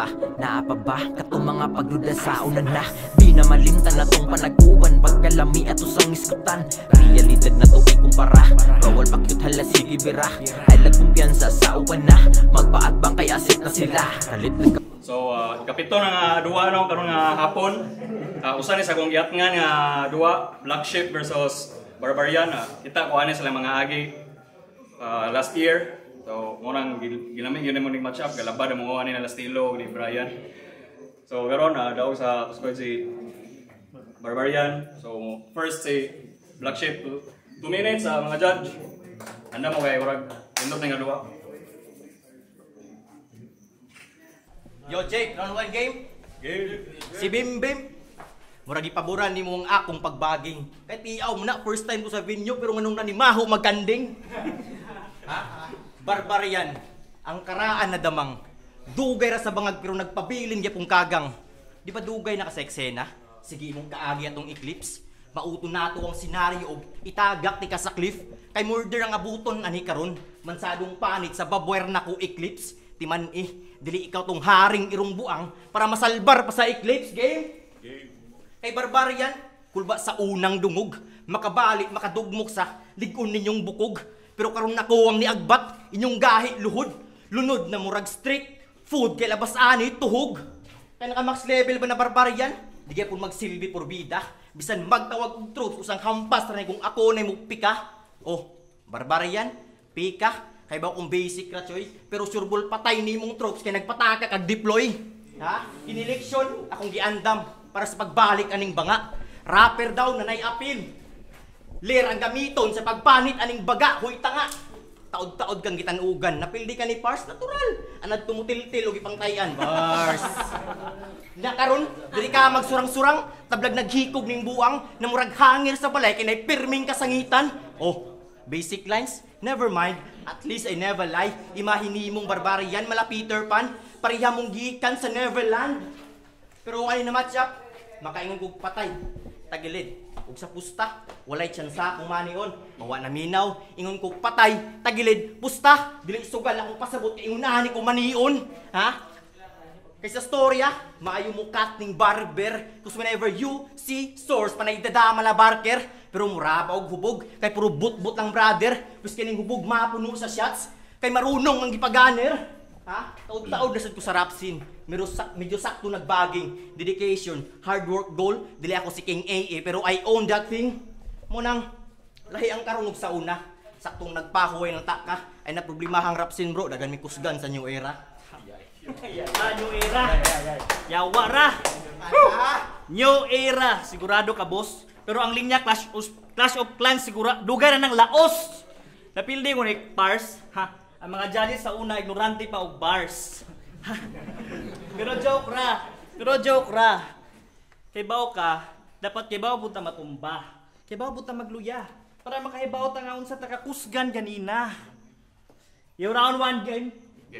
ta. Naapa ba katong mga pagduda sa una na? Di na malimtan na tong panaguban, pagkalami at usang iskutan. Realidad na to ikumpara, bawal pakyut hala sige bira. Halag kumpiyansa sa uwan na, magpaatbang kay asit na sila. Kalit na So, kapito nga duwa no karon nga hapon. Usa ni sa kong giatngan nga duwa, Black Sheep versus Barbarian. Kita ko ani sila mga agi last year. So, ngunang ginamit yun mo ning match up, galabad mo ani na estilo ni Brian. So, karon daw sa squad si Barbarian. So, first si Black Sheep 2 minutes sa mga judge. Anda mo kay urag indot nga duwa. Yo Jake, round 1 game? Game. Si Bim Bim murag ipaboran ni mo ang akong pagbaging. Kahit iyaw mo na, first time ko sa venue pero nganong nanimaho magkanding. Barbarian, ang karaan na damang. Dugay ra sa bangag pero nagpabilin gyapong kagang. Di ba dugay na ka sa eksena? Sige imong kaagi atong eclipse. Mauto nato ang senaryo og itagak ti ka sa cliff. Kay murder ang abuton ani karon. Mansadong panit sa babwer na ko eclipse. Timan dili ikaw tong haring irong buang para masalbar pa sa eclipse game. Kay Barbarian, kulba sa unang dungog, makabalik makadugmok sa ligon ninyong bukog. Pero karon nako ang niagbat inyong gahi luhod. Lunod na murag street food kay labas ani tuhog. Kay naka max level ba na Barbarian? Di kay pud magsilbi por bida. Bisan magtawag og truth usang hampas ra kung ako na mo pika. Oh, Barbarian, pika. Kay ba kung basic ra choy, pero sureball patay nimong troops kay nagpataka kag deploy. Ha? Kineleksyon akong giandam para sa pagbalik aning banga. Rapper daw na nay-apil. Lir ang gamiton sa pagpanit aning baga, huy tanga. Taod-taod kang gitanugan, napildi ka ni Pars, natural. Anad tumutil-til og ipangtayan, Pars. Nya karon, dili ka magsurang-surang, tablag naghikog ning buang, na murag hangir sa balay kay nay pirming kasangitan. Oh, basic lines, never mind. At least I never lie. Imahini mong Barbarian, mala Peter Pan. Pariha mong gikan sa Neverland. Pero ay na match up, makaingon kog patay. Tagilid, ug sa pusta, walay tsansa kung manion. Mawa na minaw, ingon kog patay. Tagilid, pusta, dili sugal akong pasabot kay ingunahan ni ko manion. Ha? Kaysa storya, maayo mo cut ning barber. Cause whenever you see source, panay dadama na barker. Pero muraba og hubog, kay puro but-but ang brother. Pus kining hubog mapuno sa shots, kay marunong ang gipaganer. Ha? Taod-taod na sad ko sa rap scene. Medyo sakto nagbaging. Dedication, hard work, goal. Dili ako si King AA, pero I own that thing. Munang, lahi ang karunog sa una. Saktong nagpahuway ng taka, ay naproblemahang rap scene bro, dagan mi kusgan sa new era. New era. Yawara. New era, sigurado ka boss. Pero ang linya Clash of Clans siguro dugay na ng laos. Napildi ko ni Pars, ha. Ang mga judges sa una ignorante pa og bars. Pero joke ra. Kay bawo ka, dapat kay bawo punta matumba. Kay bawo punta magluya para makahibaw ta nga unsa ta kakusgan ganina. Yung round 1 game.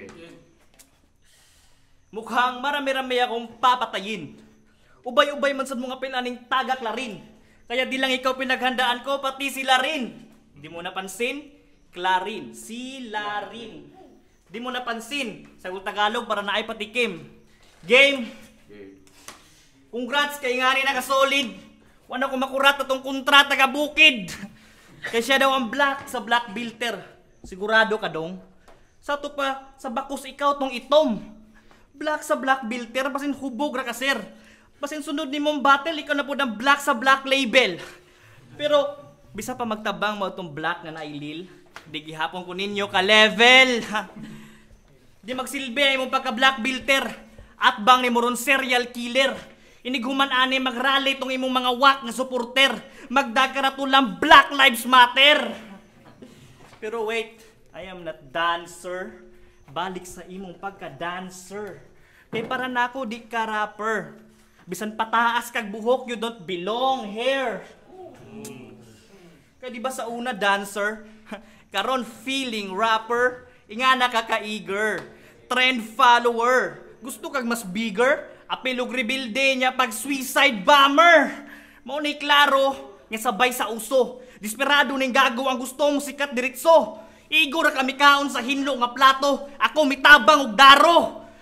Mukhang marami-rami akong papatayin. Ubay-ubay man sad mga pilaning tagak la rin. Kaya di lang ikaw pinaghandaan ko, pati sila rin. Di mo napansin? Clarin. Sila rin. Di mo napansin? Sa Tagalog para naay patikim. Game. Congrats kay nga rin nakasolid. Wala ko makurat na tong kontrata ka bukid. Kaya siya daw ang black sa black filter. Sigurado ka dong? Sa to pa, sa bakos ikaw tong itom. Black sa black filter, basin hubog ra ka sir. Basin sunod ni mong battle, ikaw na po ng black sa black label. Pero, bisa pa magtabang mo itong black na nailil. Di gihapon ko ninyo ka-level. Di magsilbi ay mong pagka-black filter. At bang ni mo ron serial killer. Inighuman ani mag-rally itong imong mga wak na supporter. Magdakaratulang Black Lives Matter. Pero wait, I am not dancer. Balik sa imong pagka-dancer. Kaya para na ako di ka rapper. Bisan pataas kag buhok, you don't belong here. Kaya di ba sa una dancer, karon feeling rapper, ingana ka ka-eager, trend follower, gusto kag mas bigger, apilog rebuilde niya pag suicide bomber. Mao ni klaro nga sabay sa uso, desperado ning gago ang gusto mong sikat diretso. Igo ra kami kaon sa hinlo nga plato, ako mitabang og daro.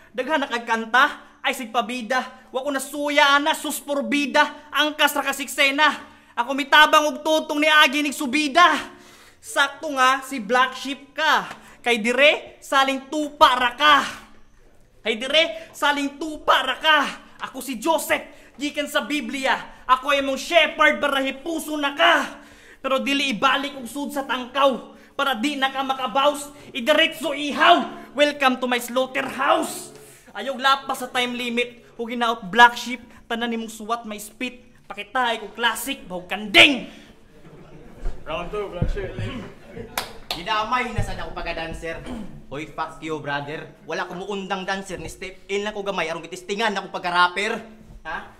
Daghan na kagkanta, ay sigpabida. Wa ko nasuya na, susporbida, angkas ra kasiksena. Ako mitabang og tutong ni Agi nig subida. Sakto nga si Black Sheep ka. Kay dire, saling tupa ra ka. Kay dire, saling tupa ra ka. Ako si Joseph, gikan sa Biblia. Ako ay mong shepherd barahi puso na ka. Pero dili ibalik og sud sa tangkaw. Para di na ka makabaws, idiretso ihaw. Welcome to my slaughterhouse. Ayog lapas sa time limit. Huwag ginaot Black Sheep, tanan nimong suwat may spit. Pakitahay ko classic, bahog kanding. Round 2, Black Sheep. Ginamay na sana ako pagka-dancer. Hoy, fuck you, brother. Wala ko muundang dancer ni step in na ko gamay. Arong kitistingan ako pagka-rapper. Ha?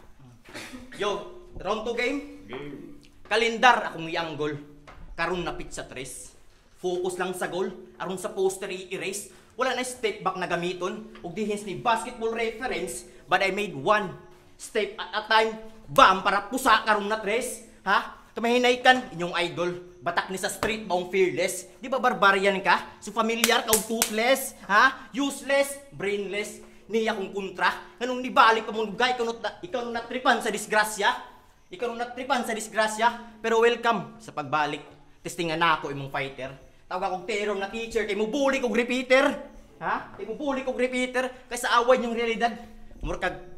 Yo, round 2 game? Game. Kalendar akong ianggol. Karon napit sa tres. Focus lang sa goal. Aron sa poster i-erase. Wala na step back na gamiton. Ug dihins ni basketball reference. But I made one step at a time. Bam, para pusa karon na tres. Ha? Kamahinay kan inyong idol. Batak ni sa street baong fearless. Di ba barbarian ka? So familiar ka toothless. Ha? Useless, brainless. Niya kong kontra. Ganun ni balik pa mong gay. Ikaw nung natripan sa disgrasya. Ikaw nung natripan sa disgrasya. Pero welcome sa pagbalik. Testingan na ako imong fighter. Tawag akong terong na teacher. Kay mo bully kong repeater. Ha? Kay mo bully kong repeater. Kay sa away niyong realidad. Murkag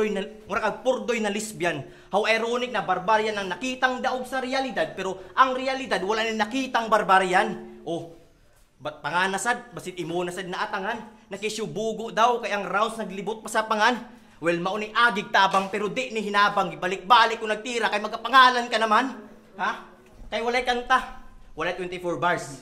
purdoy na lesbian. How ironic na barbarian ang nakitang daog sa realidad. Pero ang realidad wala na nakitang barbarian. Oh, ba't panganasad? Basit imo nasad na atangan. Nakisyubugo daw kay ang rounds naglibot pa sa pangan. Well, mauni agig tabang pero di ni hinabang. Ibalik-balik ko nagtira kay magkapangalan ka naman. Ha? Kay walay kanta. Walay 24 bars.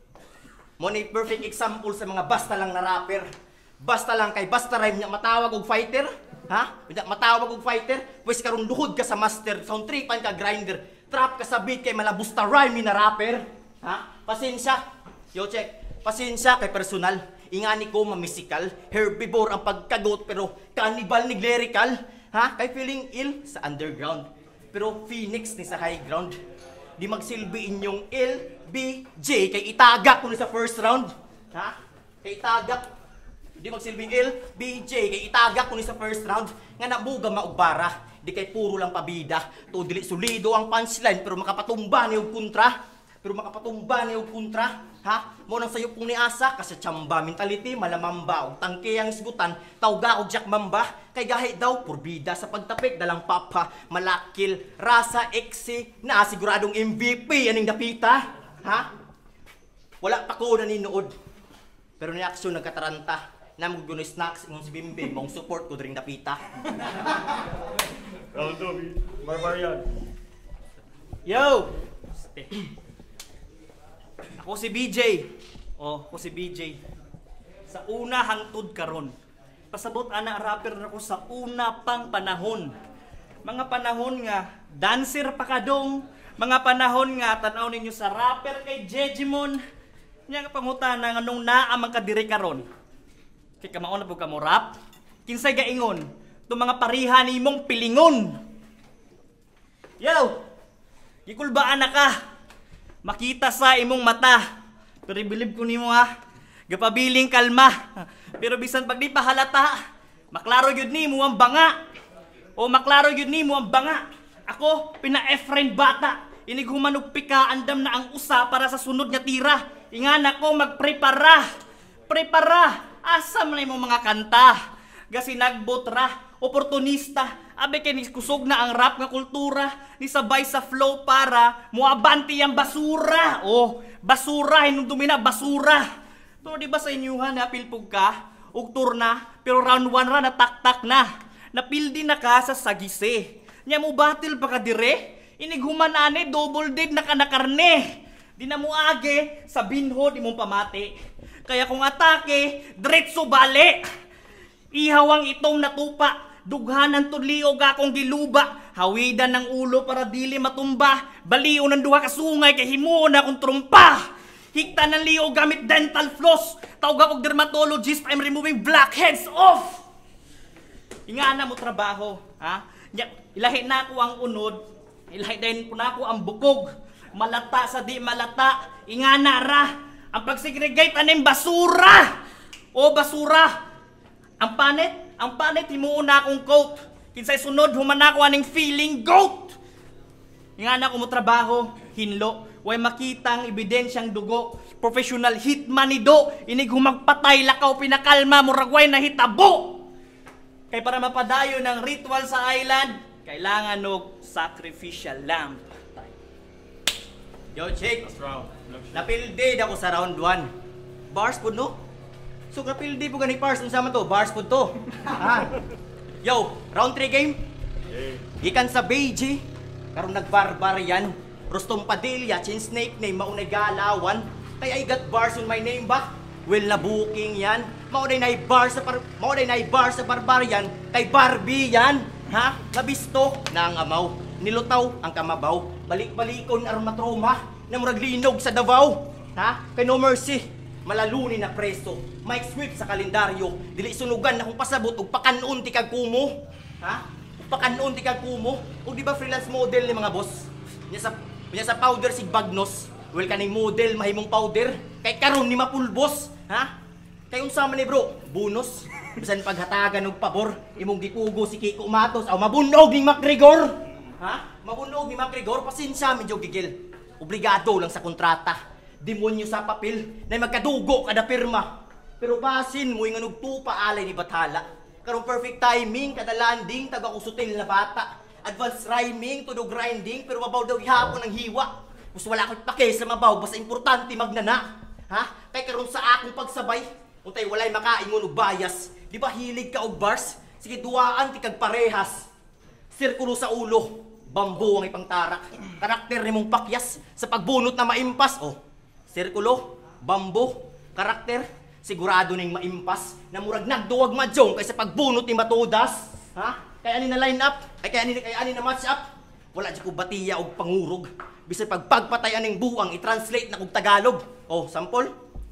Mo ni perfect example sa mga basta lang na rapper. Basta lang kay basta rhyme niya matawag og fighter. Ha? Matawag og fighter. Pwes karon luhod ka sa master. Sound tripan ka grinder. Trap ka sa beat kay malabusta rhyme ni na rapper. Ha? Pasensya. Yo check. Pasensya kay personal. Ingani ko mamisikal. Herbivore ang pagkagot pero cannibal ni lyrical. Ha? Kay feeling ill sa underground. Pero phoenix ni sa high ground. Di magsilbi inyong LBJ kay itagak ko ni sa first round. Ha? Kay itagak. Di magsilbing LBJ kay itagak ko ni sa first round. Nga nabuga maugbara. Di kay puro lang pabida. To dili solido ang punchline pero makapatumba ni og kontra. Pero makapatumba ni og kontra. Ha? Mo nang sayo pong ni asa kasi chamba mentality malamamba og tangke ang isgutan tawga og Jack Mamba kay gahi daw purbida sa pagtapik dalang papa malakil rasa exe na siguradong MVP aning dapita. Ha? Wala pa ko naninuod. Pero ni aksyon nagkataranta. Namog guno snacks ingon si Bimbe mong support ko dring dapita. Round 2, Barbarian. Yo! Ako si BJ. Ako si BJ. Sa una hangtod karon. Pasabot ana rapper na ko sa una pang panahon. Mga panahon nga dancer pa kadong. Mga panahon nga tanaw ninyo sa rapper kay Jejimon. Nya nga pangutana nga nung naa man kadiri karon. Kay kamaon na pud ka mo rap. Kinsay gaingon? Tung mga pariha nimong pilingon. Yo! Gikulbaan na ka. Makita sa imong mata. Pero ibilib ko nimo ha. Gapabiling kalma. Pero bisan pag di pahalata, maklaro yun nimo ang banga. O maklaro yun nimo ang banga. Ako, pina-Efrain bata. Inighumanog pika, andam na ang usa para sa sunod nga tira. Ingan ako magprepara. Prepara. Asa man imong mga kanta. Gasinagbo't ra. Oportunista. Abe kay kusog na ang rap nga kultura. Ni sabay sa flow para muabanti ang basura. Oh, basura. Hinundumi na basura. Pero di ba sa inyuhan na pilpog ka? Ug turna. Pero round 1 ra nataktak na. Napildi na ka sa sagise. Nya mo battle pa ka dire? Inighuman ane double dead na kanakarne. Di na mo age sa binho di mong pamati. Kaya kung atake, diretso bale. Ihawang itong natupa. Dughanan tudliog akong giluba. Hawidan ng ulo para dili matumba. Baliw ng duha ka sungay kay himuon akong trumpa. Hikta ng liog gamit dental floss. Tawag akong dermatologist. I'm removing blackheads off. Ingana mo trabaho. Ha? Ilahi na ako ang unod. Ilahi din po na ako ang bukog. Malata sa di malata. Ingana ra. Ang pagsegregate aning basura. O basura. Ang panit himuon na akong coat. Kinsay sunod human ako aning feeling goat. Nga na ko mo trabaho, hinlo, way makitang ebidensyang dugo. Professional hitman ni Do, inig humagpatay lakaw pinakalma murag way na hitabo. Kay para mapadayo ng ritual sa island, kailangan og sacrificial lamb. Yo, Chick. Napildid ako sa round 1. Bars po, no? So, napildid po gani bars. Ano sama to? Bars po to. Ha? Yo, round 3 game? Ikan sa Beiji. Karong nagbarbar yan. Rostom Padilla, Chin Snake name, maunay galawan. Kaya I got bars on my name ba? Well na booking yan. Maunay na bar sa barbarian. Kay Barbie yan. Ha? Nabisto na ang amaw. Nilutaw ang kamabaw. Balik-balikon aron matroma. Na murag linog sa Davao. Ha? Kay No Mercy. Malaluni na preso. Mike Swift sa kalendaryo. Dili sunugan na kung pasabot ug pakanon ti kag kumo. Ha? Ug pakanon ti kag kumo. Ug di ba freelance model ni mga boss? Nya sa powder sig bagnos. Well kaning model mahimong powder. Kay karon ni mapulbos. Ha? Kay unsa man ni bro? Bonus. Bisan paghatagan og pabor, imong gikugo si Kiko Matos aw mabunog ni MacGregor. Ha? Mabunog ni MacGregor pasensya medyo gigil. Obligado lang sa kontrata. Demonyo sa papel na magkadugo kada pirma. Pero basin mo yung tupa alay ni Bathala. Karong perfect timing, kada landing, taga-usutil na bata. Advanced rhyming, tudog grinding, pero mabaw daw ihapon ng hiwa. Gusto wala akong pake sa mabaw, basta importante magnana. Ha? Kay karon sa akong pagsabay, untay walay makaingon og bias. Di ba hilig ka og bars? Sige duwaan ti kag parehas. Sirkulo sa ulo, bambu ang ipangtarak. Karakter nimong pakyas sa pagbunot na maimpas. Oh, sirkulo, bambu, karakter, sigurado ning maimpas na murag nagduwag madyong kaysa pagbunot ni matodas. Ha? Kaya ani na line up, kaya ani na match up. Wala di ko batiya og pangurog. Bisay pagpatay aning buang i-translate na kog Tagalog. Oh, sample.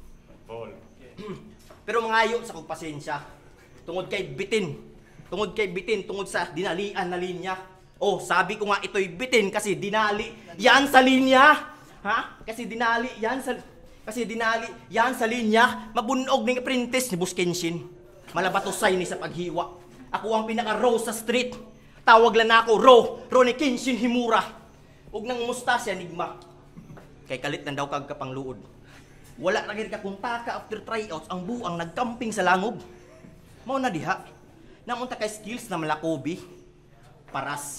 Pero mangayo sa kog pasensya. Tungod kay bitin, tungod sa dinalian na linya. Oh, sabi ko nga ito'y bitin kasi dinali yan sa linya. Ha? Kasi dinali yan sa linya. Mabunog ning apprentice ni Buskenshin. Malabatosay ni sa paghiwa. Ako ang pinaka-raw sa street. Tawag lang na ako Ro ni Kenshin Himura. Huwag nang mustasya enigma. Kay kalit na daw kag kapangluod. Wala na gid ka kung taka after tryouts ang buang nagkamping sa langob. Mao na diha. Namunta kay skills na malakobi. Paras.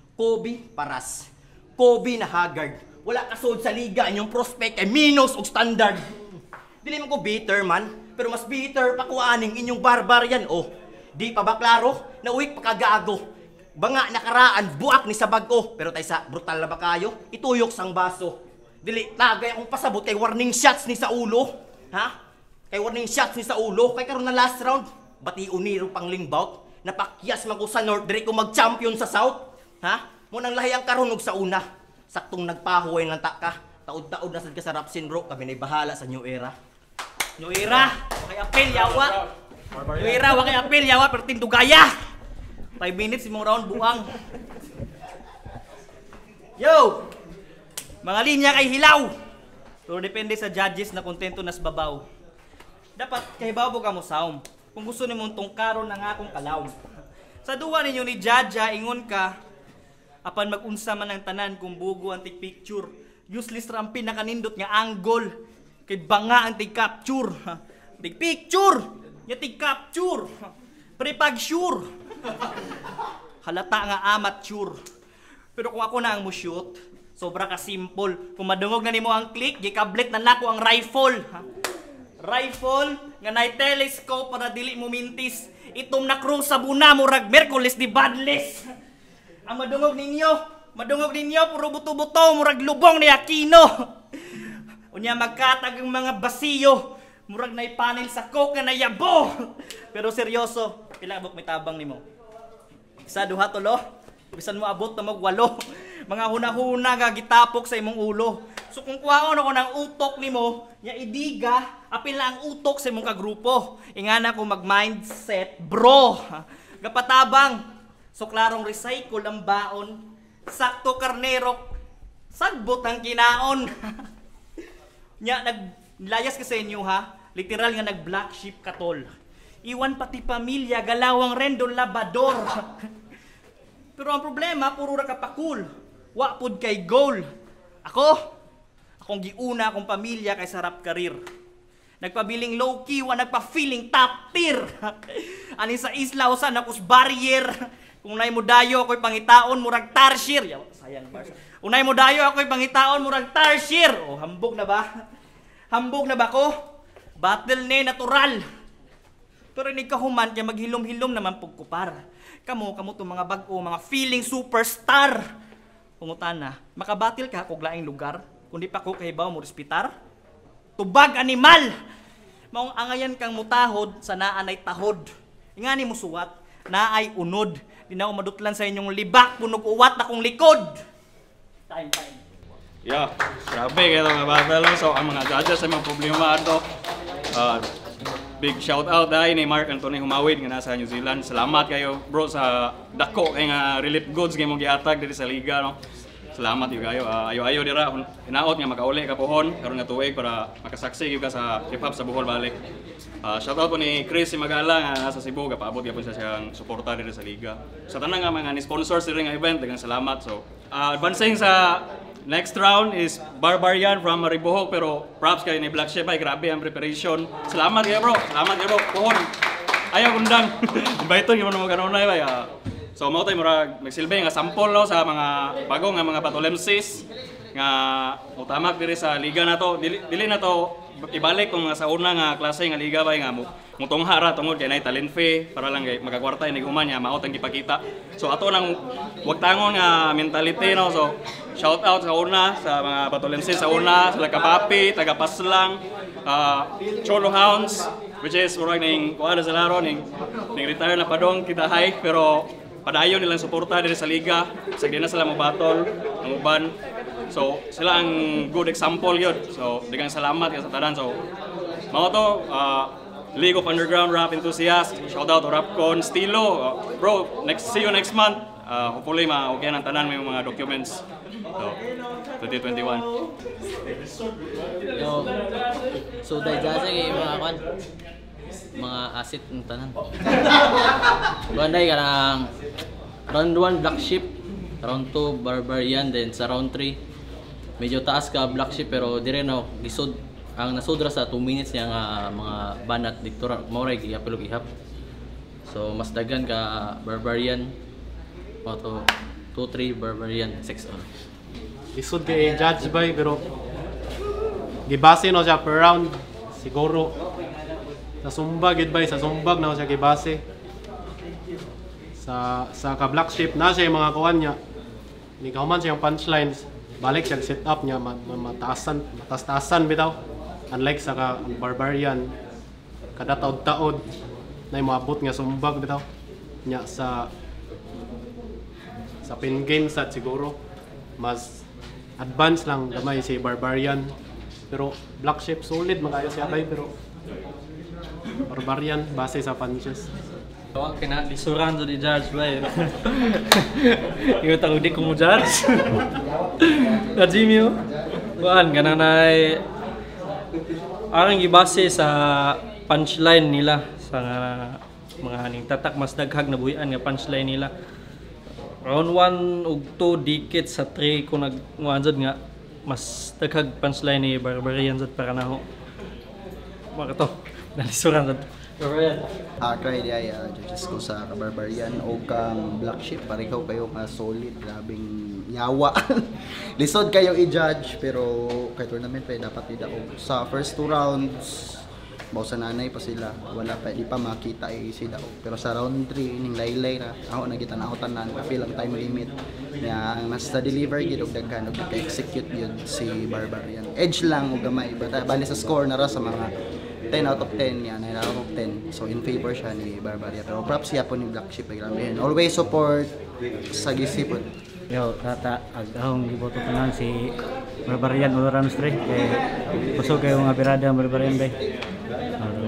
Kobe na haggard. Wala kasod sa liga inyong prospect ay minus og standard. Dili man ko bitter man, pero mas bitter pa kuaning inyong barbarian. Oh, di pa ba klaro? Nauwik pa kagago. Banga nakaraan, buak ni sa bag-o. Pero tay sa brutal na ba kayo? Ituyok sang baso. Dili tagay akong pasabot kay warning shots ni sa ulo. Ha? Kay warning shots ni sa ulo. Kay karon na last round, bati uniro pang lingbout. Napakyas man ko sa North, dire ko mag-champion sa South. Ha? Munang lahiyang karon og sa una. Saktong nagpahuway ng taka. Taod-taod na sad ka sa Rapsin bro. Kami na'y bahala sa New Era. New Era, wakay apel yawa. New Era, wakay apel yawa pero tindugaya. 5 minutes imong round buang. Yo! Mga linya kay hilaw. Pero depende sa judges na kontento nas babaw. Dapat kay bawo ka mo saum. Kung gusto nimong tungkaron ng akong kalaw. Sa duwa ninyo ni Jaja, ingon ka, apan mag-unsa man ang tanan kung bugo ang tig-picture. Useless ra ang pinakanindot nga angle. Kay banga ang tig-capture. Tig-picture! Nga tig-capture! Pre-pag-sure! Halata nga amateur. Pero kung ako na ang mo-shoot, sobra ka simple. Kung madungog na nimo ang click, gikablet na nako ang rifle. Rifle nga nay telescope para dili mo mintis. Itom na crew sa buna murag Merkulis di Badless. Ang madungog ninyo puro buto-buto murag lubong ni Aquino. Unya magkatag ang mga basiyo murag nay panel sa coke na yabo. Pero seryoso, pila abot may tabang nimo? Isa duha tulo. Bisan mo abot na magwalo. Mga huna-huna nga gitapok sa imong ulo. So kung kuhaon ako ng utok nimo, nya idiga, apil na ang utok sa imong kagrupo. Ingana ko mag-mindset, bro. Gapatabang. So klarong recycle ang baon. Sakto karnero. Sagbot ang kinaon. Nya naglayas ka sa inyo ha. Literal nga nag-black sheep katol. Iwan pati pamilya, galawang Rendon Labador. Pero ang problema, puro ra kapakul. Wa pud kay goal. Akong giuna akong pamilya kay sarap karir. Nagpabiling low-key, wa nagpa-feeling top tier. Ani sa isla, usan ako's barrier. Kung nay mo dayo, ako'y pangitaon, murag tarsier. Sayang ba? Kung nay mo dayo, ako'y pangitaon, murag tarsier. O, hambog na ba? Hambog na ba ko? Battle ni natural. Pero inig kahuman, kaya maghilom-hilom naman pagkupar. Kamo itong mga bago, mga feeling superstar. Pungutan na, makabatil ka kung laing lugar, kundi pa ko kahibaw mo respitar. Tubag animal! Maong angayan kang mutahod sa naanay tahod. Ingani mo suwat, naay unod. Di na ako madutlan sa inyong libak, punog uwat na kong likod. Time. Yeah, grabe kayo mga battle. So, ang mga judges ay mga problema ito. Big shout out dahil ni Mark Anthony Humawid nga nasa New Zealand. Salamat kayo bro sa dako kay nga relief goods kay mo giatag diri sa liga no. Salamat yung kayo. Ayo dira hinaot nga makauli ka pohon karon nga tuig para makasaksi gyud ka sa hip hop sa Bohol balik. Shout out po ni Chris Magala nga nasa Cebu paabot gyapon siya siyang suporta diri sa liga. Sa tanan nga mga ni sponsors diri nga event daghang salamat. So advancing sa next round is Barbarian from Maribohok, pero props kayo ni Black Sheep ay grabe ang preparation. Salamat kayo bro, pohon. Ayaw kundang. Invite yung mga kanunay ba. So mao tay murag magsilbi nga sample no sa mga bago nga mga patolemsis nga utamak diri sa liga nato. Dili na to ibalik kung sa una nga klase nga liga ba nga mutongha ra tungod kay nay talent fee para lang kay magakwarta ni human nya mao tang gipakita. So ato nang wag tangon nga mentality no. So shout out sa una sa mga patolenses sa una, sila Kapapi, taga Paslang, Cholo Hounds, which is murag ning kuha sa laro ning retire na padong kita high pero padayon nilang suporta diri sa liga. Sagdi na sila mo battle ang uban. So sila ang good example yun. So digang salamat sa tanan. So mao to League of Underground Rap Enthusiasts. Shout out to Rapcon, Stilo. Bro, see you next month. Hopefully ma-okay ng tanan may mga documents. So 2021. So dahil kay mga asset ng tanan. Banday ka ng round 1 Black Sheep, round 2 Barbarian, then sa round 3 medyo taas ka Black Sheep pero dire no gisod ang nasudra sa 2 minutes niya nga mga banat dito mauray giapilog ihap. So mas dagan ka Barbarian auto 2-3 Barbarian 6-on. Isod kay judge bay pero gibase no siya per round siguro sa sumbag gid bay sa sumbag na siya gibase sa ka Black Sheep na siya yung mga kuan niya ni kauman siya yung punchlines balik siya set up niya mataas-taasan bitaw unlike sa ka Barbarian kada taod-taod na moabot nga sumbag bitaw nya sa pin game set siguro mas advance lang gamay si Barbarian pero Black Sheep solid magayo siya bay pero Barbarian base sa punches. Wala kina lisuran so di judge ba eh. Yung tawag di ko mo judge. Na Jimmy oh. Kuan kana nay arang gibase sa punchline nila sa mga haning tatak mas daghag na buhian nga punchline nila. Round 1 ug 2 dikit sa 3 kung nagwanjud nga mas daghag punchline ni Barbarian jud para naho. Maka to nalisuran jud. Cry di judges ko sa Barbarian o kang Black Sheep pareho kayo ka solid grabing yawa. Lisod kayo i-judge pero kay tournament pa dapat ida sa first 2 rounds bawo sa nanay pa sila wala pa di pa makita sila pero sa round 3 ning laylay na ako na kita nautan na kapil ang time limit nya mas sa deliver gid og daghan og ka-execute yun si Barbarian edge lang og gamay bali sa score na ra sa mga 10 out of 10 yan, 9 out of 10. So in favor siya ni Barbarian. Pero props siya po ni Black Sheep. Always support sa gisipon. Yo, tata agahong giboto tanan si Barbarian Oloran Stray kay pusog kayo nga birada Barbarian bay.